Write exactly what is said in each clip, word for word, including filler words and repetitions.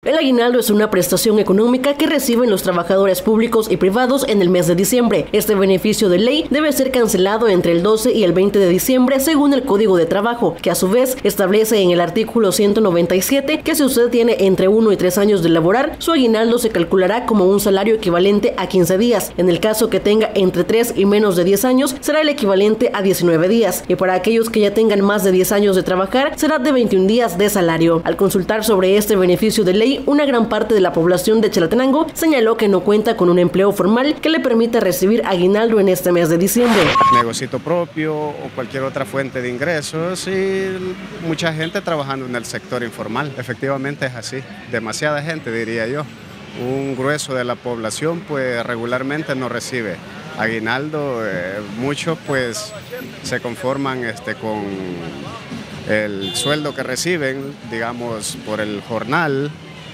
El aguinaldo es una prestación económica que reciben los trabajadores públicos y privados en el mes de diciembre. Este beneficio de ley debe ser cancelado entre el doce y el veinte de diciembre según el Código de Trabajo, que a su vez establece en el artículo ciento noventa y siete que si usted tiene entre uno y tres años de laborar, su aguinaldo se calculará como un salario equivalente a quince días. En el caso que tenga entre tres y menos de diez años, será el equivalente a diecinueve días. Y para aquellos que ya tengan más de diez años de trabajar, será de veintiún días de salario. Al consultar sobre este beneficio de ley, una gran parte de la población de Chalatenango señaló que no cuenta con un empleo formal que le permita recibir aguinaldo en este mes de diciembre. Negocito propio o cualquier otra fuente de ingresos y mucha gente trabajando en el sector informal. Efectivamente es así, demasiada gente diría yo. Un grueso de la población pues regularmente no recibe aguinaldo, eh, muchos pues se conforman este, con el sueldo que reciben, digamos, por el jornal.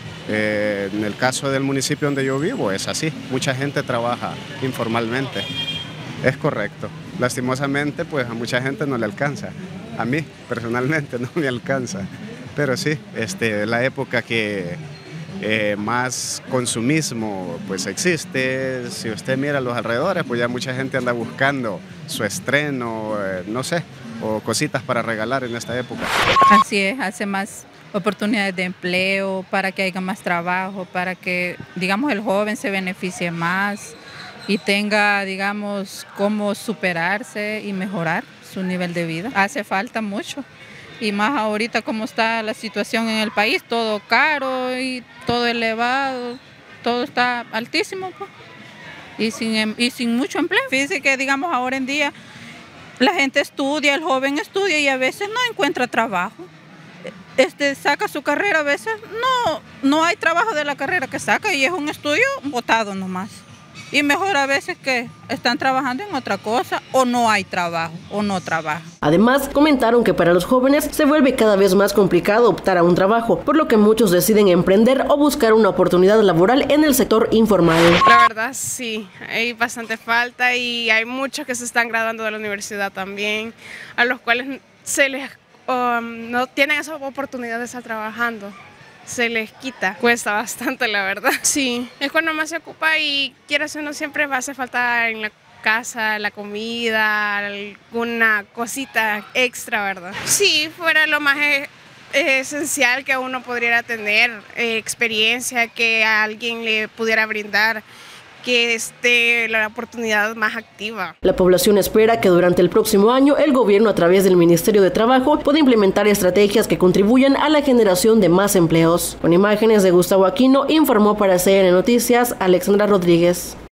Eh, en el caso del municipio donde yo vivo es así, mucha gente trabaja informalmente, es correcto. Lastimosamente pues a mucha gente no le alcanza, a mí personalmente no me alcanza, pero sí, este, la época que eh, más consumismo pues existe, si usted mira a los alrededores pues ya mucha gente anda buscando su estreno, eh, no sé, o cositas para regalar en esta época. Así es, hace más oportunidades de empleo, para que haya más trabajo, para que, digamos, el joven se beneficie más y tenga, digamos, cómo superarse y mejorar su nivel de vida. Hace falta mucho, y más ahorita como está la situación en el país, todo caro y todo elevado, todo está altísimo, pues, y sin, y sin mucho empleo. Fíjense que, digamos, ahora en día la gente estudia, el joven estudia y a veces no encuentra trabajo. Este, saca su carrera, a veces no, no hay trabajo de la carrera que saca y es un estudio botado nomás. Y mejor a veces que están trabajando en otra cosa o no hay trabajo o no trabajan. Además, comentaron que para los jóvenes se vuelve cada vez más complicado optar a un trabajo, por lo que muchos deciden emprender o buscar una oportunidad laboral en el sector informal. La verdad sí, hay bastante falta y hay muchos que se están graduando de la universidad también, a los cuales se les Um, no tienen esa oportunidad de estar trabajando, se les quita, cuesta bastante la verdad. Sí, es cuando más se ocupa y quieras o no siempre va a hacer falta en la casa, la comida, alguna cosita extra, ¿verdad? Sí, fuera lo más eh, esencial que uno podría tener, eh, experiencia que a alguien le pudiera brindar, que esté la oportunidad más activa. La población espera que durante el próximo año el gobierno a través del Ministerio de Trabajo pueda implementar estrategias que contribuyan a la generación de más empleos. Con imágenes de Gustavo Aquino, informó para C N Noticias Alexandra Rodríguez.